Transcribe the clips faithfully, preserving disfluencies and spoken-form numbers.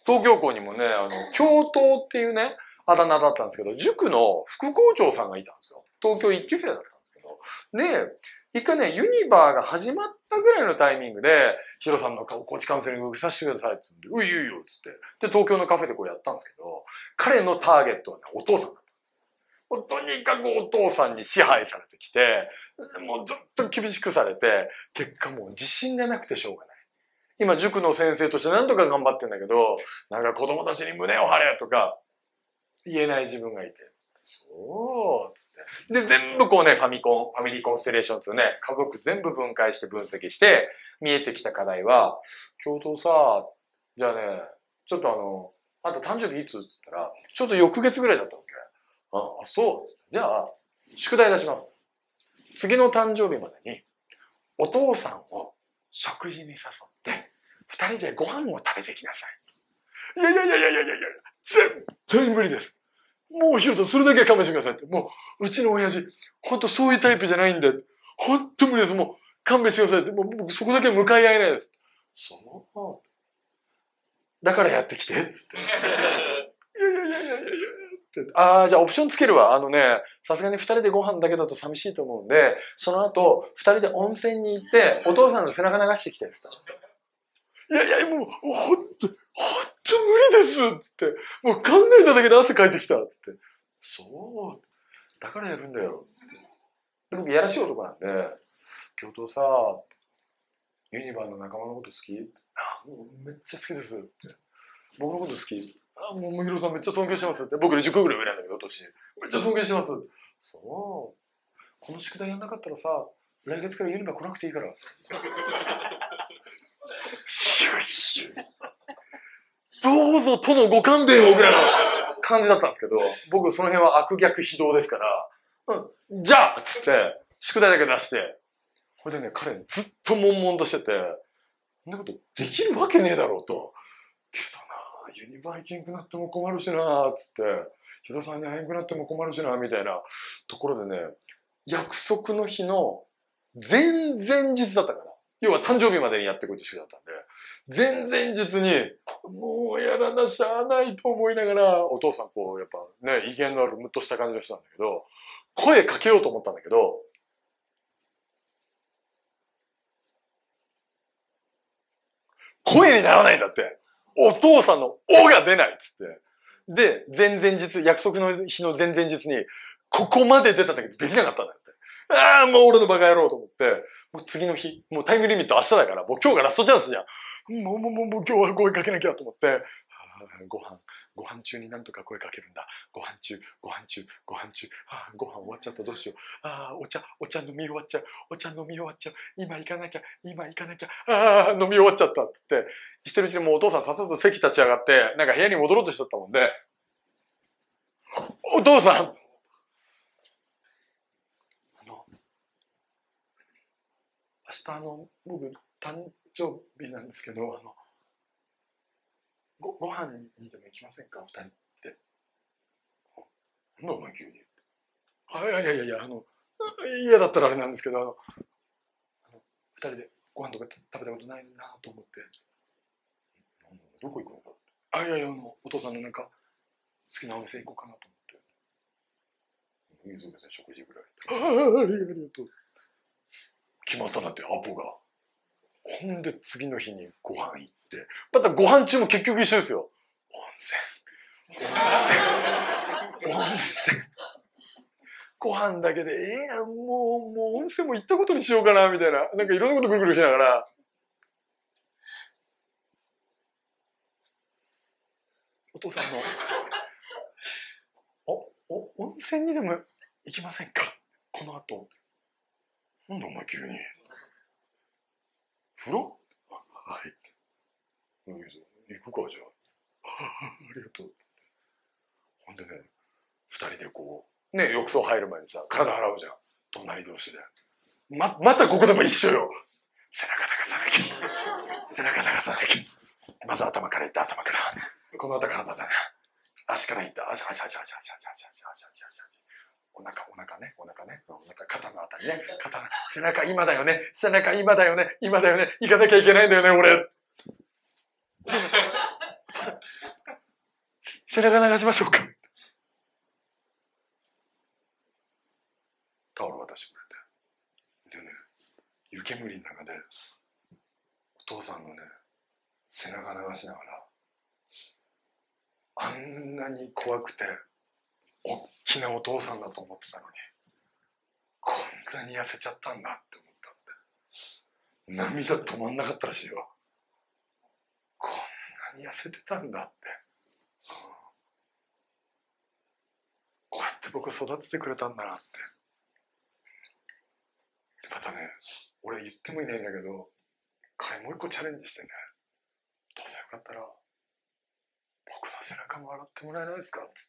東京校にもね、あの、教頭っていうね、あだ名だったんですけど、塾の副校長さんがいたんですよ。東京一期生だったんですけど。で、一回ね、ユニバーが始まったぐらいのタイミングで、ヒロさんのコーチカウンセリング受けさせてくださいって言って、ういういよっつって。で、東京のカフェでこうやったんですけど、彼のターゲットはね、お父さんだったんです。もうとにかくお父さんに支配されてきて、もうずっと厳しくされて、結果もう自信がなくてしょうがない。今、塾の先生として何とか頑張ってんだけど、なんか子供たちに胸を張れとか、言えない自分がいて、つって、そう、つって。で、全部こうね、ファミコン、ファミリーコンステレーションつうね、家族全部分解して分析して、見えてきた課題は、教頭さ、じゃあね、ちょっとあの、あんた誕生日いつつったら、ちょっと翌月ぐらいだったわけ。ああ、そう。つってじゃあ、宿題出します。次の誕生日までに、お父さんを食事に誘って、二人でご飯を食べてきなさい。いやいやいやいやいやいやいや、絶対無理です。もうヒロさん、それだけは勘弁してくださいって。もう、うちの親父、ほんとそういうタイプじゃないんで、ほんと無理です。もう、勘弁してくださいって。もう、僕そこだけは向かい合えないです。そう。だからやってきて、つって。いやいやいやいやいやいや。ああ、じゃあオプションつけるわ。あのね、さすがに二人でご飯だけだと寂しいと思うんで、その後、二人で温泉に行って、お父さんの背中流してきて、つって。いやいや、もう、ほんと、ほんと無理ですつって。もう考えただけで汗かいてきたつって。そう。だからやるんだよ。つって。で僕、やらしい男なんで、教頭さ、ユニバーの仲間のこと好き？あ、もうめっちゃ好きです。って僕のこと好き？あ、もう、もひろさんめっちゃ尊敬してますって。僕よりじゅっこぐらい上なんだけど、年。めっちゃ尊敬してます。そう。この宿題やんなかったらさ、来月からユニバー来なくていいから。どうぞとのご勘弁をぐらいの感じだったんですけど、僕その辺は悪逆非道ですから、うん、じゃあっつって、宿題だけ出して、これでね、彼ずっと悶々としてて、そんなことできるわけねえだろうと。けどな、ユニバー行けんくなっても困るしな、つって、ヒロさんに会えんくなっても困るしな、みたいなところでね、約束の日の前々日だったかな。要は誕生日までにやってこいって宿題だったんで、前々日に、もうやらなしゃあないと思いながら、お父さんこう、やっぱね、威厳のあるムッとした感じの人なんだけど、声かけようと思ったんだけど、声にならないんだって。お父さんの「お」が出ないっつって。で、前々日、約束の日の前々日に、ここまで出たんだけどできなかったんだって。ああ、もう俺のバカ野郎と思って、もう次の日、もうタイムリミット明日だから、もう今日がラストチャンスじゃん。もうもうもうもう今日は声かけなきゃと思って、ご飯、ご飯中になんとか声かけるんだ。ご飯中、ご飯中、ご飯中。ああ、ご飯終わっちゃったどうしよう。ああ、お茶、お茶飲み終わっちゃう。お茶飲み終わっちゃう。今行かなきゃ、今行かなきゃ。ああ、飲み終わっちゃったって言って、してるうちにもうお父さんさっさと席立ち上がって、なんか部屋に戻ろうとしちゃったもんで、お父さん、あの、明日あの、僕、誕生日なんですけど、あの、ご、ご飯にでも行きませんか二人って。なんだお前急に。あ、いやいやいやいや、あの、嫌だったらあれなんですけど、あの、あの二人でご飯とか食べたことないなと思って。どこ行くのかって。あ、いやいや、あの、お父さんのなんか、好きなお店行こうかなと思って。いいぞ、別に食事ぐらい。ああ、ありがとう。決まったなって、アポが。ほんで、次の日にご飯行って。またご飯中も結局一緒ですよ。温泉。温泉。温泉。ご飯だけで、ええやん、もう、もう温泉も行ったことにしようかな、みたいな。なんかいろんなことぐるぐるしながら。お父さんの、お、お、温泉にでも行きませんかこの後。なんだお前急に。風呂？あ、はい。行くか、じゃあ。ありがとう。つって。ほんでね、二人でこう、ね、浴槽入る前にさ、体洗うじゃん。隣同士で。ま、またここでも一緒よ。背中流さなきゃ。背中流さなきゃ。まず頭からいって、頭から。この後体だな。足からいった。あしゃあしゃあしゃあしゃあしゃあしゃあしゃあしゃあしゃあしゃあしゃあ。お腹、お腹ね、お腹ね、お腹、肩のあたりね、肩、背中今だよね、背中今だよね、今だよね、行かなきゃいけないんだよね、俺。 背中流しましょうか。タオル渡してくれて。でね、湯煙の中で、お父さんのね、背中流しながら、あんなに怖くて、おっきなお父さんだと思ってたのに、こんなに痩せちゃったんだって思ったって。涙止まんなかったらしいよ。こんなに痩せてたんだって。こうやって僕育ててくれたんだなって。またね、俺言ってもいないんだけど、彼もう一個チャレンジしてね、どうせよかったら、僕の背中も洗ってもらえないですかっつって。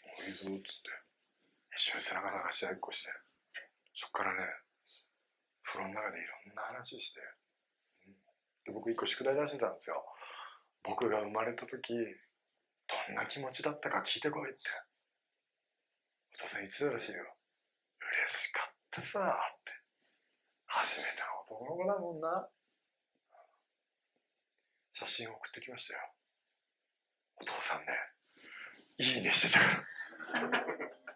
もういいぞっつって。一緒に背中流し合いっこして。そっからね、風呂の中でいろんな話して。で僕一個宿題出してたんですよ。僕が生まれた時、どんな気持ちだったか聞いてこいって。お父さん言ってたらしいよ。嬉しかったさって。初めての男の子だもんな。写真送ってきましたよ。お父さんね、いいねしてたから。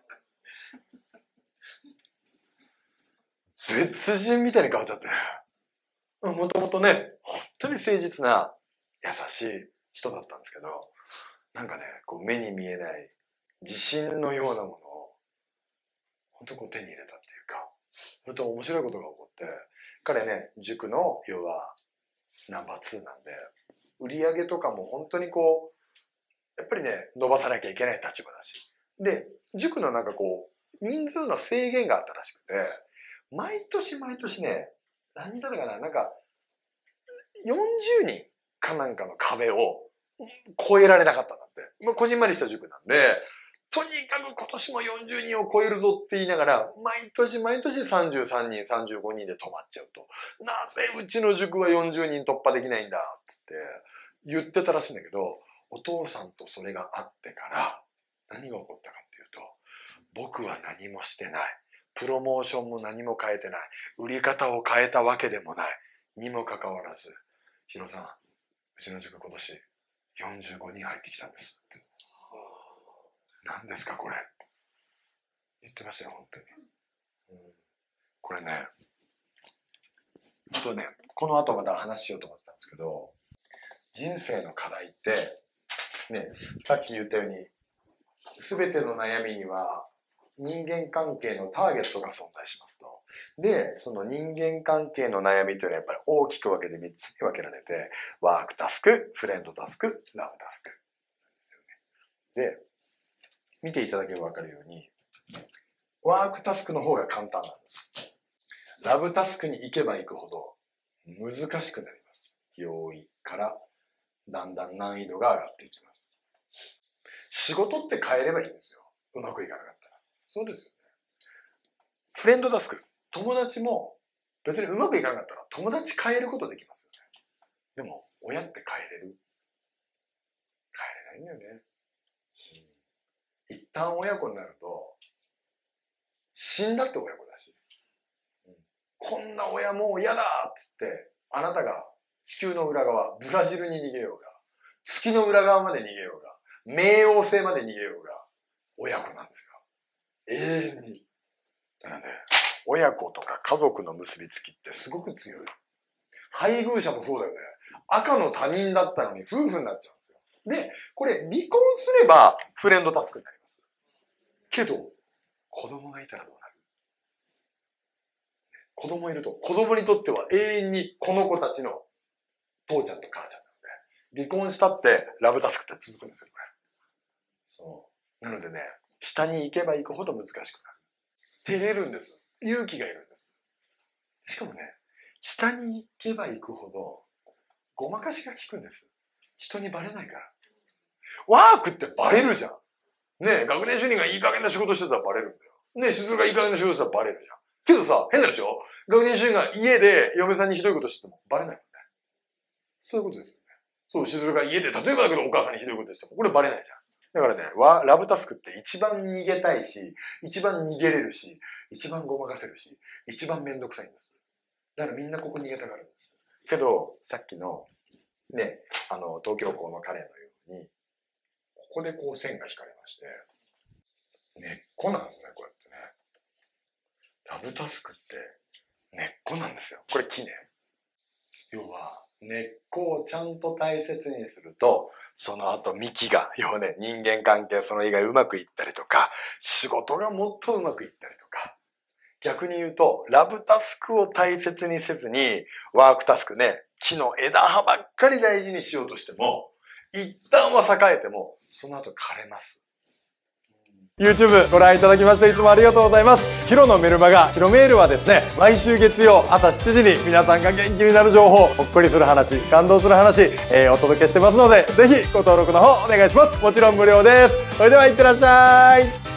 別人みたいに変わっちゃって。もともとね、本当に誠実な優しい人だったんですけど、なんかね、こう目に見えない自信のようなものを本当こう手に入れたっていうか、本当面白いことが起こって、彼ね、塾の要はナンバーツーなんで、売り上げとかも本当にこう、やっぱりね、伸ばさなきゃいけない立場だし。で、塾のなんかこう、人数の制限があったらしくて、毎年毎年ね、何人だったかな、なんか、よんじゅうにんかなんかの壁を超えられなかったんだって。まあ、こじんまりした塾なんで、とにかく今年もよんじゅうにんを超えるぞって言いながら、毎年毎年さんじゅうさんにん、さんじゅうごにんで止まっちゃうと。なぜうちの塾はよんじゅうにん突破できないんだつって言ってたらしいんだけど、お父さんとそれがあってから何が起こったかっていうと、僕は何もしてない。プロモーションも何も変えてない。売り方を変えたわけでもない。にもかかわらず、ヒロさん、うちの塾今年よんじゅうごにん入ってきたんですって。何ですかこれって言ってましたよ、本当に。うん、これね、本当ね、この後また話しようと思ってたんですけど、人生の課題って、ね、さっき言ったように、すべての悩みには人間関係のターゲットが存在しますと。で、その人間関係の悩みというのはやっぱり大きく分けてみっつに分けられて、ワークタスク、フレンドタスク、ラブタスクなんですよね。で、見ていただければ分かるように、ワークタスクの方が簡単なんです。ラブタスクに行けば行くほど難しくなります。容易からだんだん難易度が上がっていきます。仕事って変えればいいんですよ。うまくいかなかったら。そうですよね。フレンドタスク。友達も別にうまくいかなかったら友達変えることできますよね。でも親って変えれる？変えれないんだよね。うん、一旦親子になると死んだって親子だし、うん、こんな親もう嫌だっつってあなたが地球の裏側、ブラジルに逃げようが、月の裏側まで逃げようが、冥王星まで逃げようが、親子なんですよ。永遠に。だからね、親子とか家族の結びつきってすごく強い。配偶者もそうだよね。赤の他人だったのに夫婦になっちゃうんですよ。で、これ離婚すればフレンドタスクになります。けど、子供がいたらどうなる？子供いると、子供にとっては永遠にこの子たちの父ちゃんと母ちゃんなので、離婚したってラブタスクって続くんですよ、これ。そう。なのでね、下に行けば行くほど難しくなる。照れるんです。勇気がいるんです。しかもね、下に行けば行くほど、ごまかしが効くんです。人にバレないから。ワークってバレるじゃん。ねえ、学年主任がいい加減な仕事してたらバレるんだよ。ねえ、しずるがいい加減な仕事してたらバレるじゃん。けどさ、変なでしょ？学年主任が家で嫁さんにひどいことしててもバレないもんね。そういうことですよね。そう、しずるが家で、例えばだけどお母さんにひどいことしても、これバレないじゃん。だからね、ワラブタスクって一番逃げたいし、一番逃げれるし、一番ごまかせるし、一番めんどくさいんです。だからみんなここ逃げたがるんです。けど、さっきの、ね、あの、東京校の彼のように、ここでこう線が引かれまして、根っこなんですね、こうやってね。ラブタスクって根っこなんですよ。これ木ね。要は、根っこをちゃんと大切にすると、その後幹が、要はね、人間関係その以外うまくいったりとか、仕事がもっとうまくいったりとか、逆に言うと、ラブタスクを大切にせずに、ワークタスクね、木の枝葉ばっかり大事にしようとしても、一旦は栄えても、その後枯れます。 YouTube ご覧いただきましていつもありがとうございます。ヒロのメルマガ、ヒロメールはですね、毎週月曜朝しちじに皆さんが元気になる情報、ほっこりする話、感動する話、えー、お届けしてますので、ぜひご登録の方お願いします。もちろん無料です。それではいってらっしゃい。